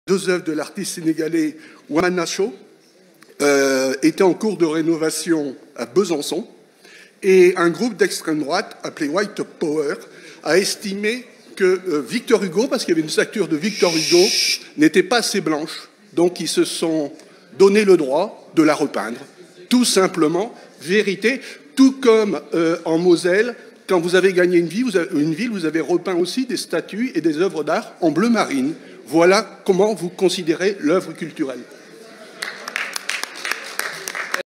Deux œuvres de l'artiste sénégalais Ouamana Sow étaient en cours de rénovation à Besançon et un groupe d'extrême droite appelé White Power a estimé que Victor Hugo, parce qu'il y avait une statue de Victor Hugo, n'était pas assez blanche. Donc ils se sont donné le droit de la repeindre. Tout simplement, vérité, tout comme en Moselle, quand vous avez gagné une ville, vous avez repeint aussi des statues et des œuvres d'art en bleu marine. Voilà comment vous considérez l'œuvre culturelle.